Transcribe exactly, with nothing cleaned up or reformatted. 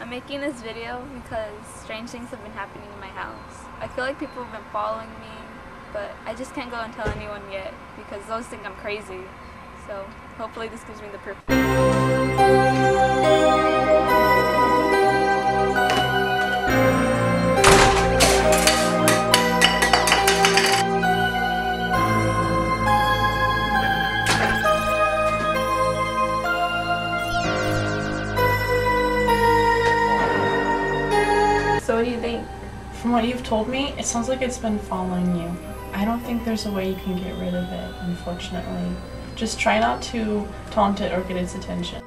I'm making this video because strange things have been happening in my house. I feel like people have been following me, but I just can't go and tell anyone yet because those think I'm crazy. So hopefully this gives me the perfect... So what do you think? From what you've told me, it sounds like it's been following you. I don't think there's a way you can get rid of it, unfortunately. Just try not to taunt it or get its attention.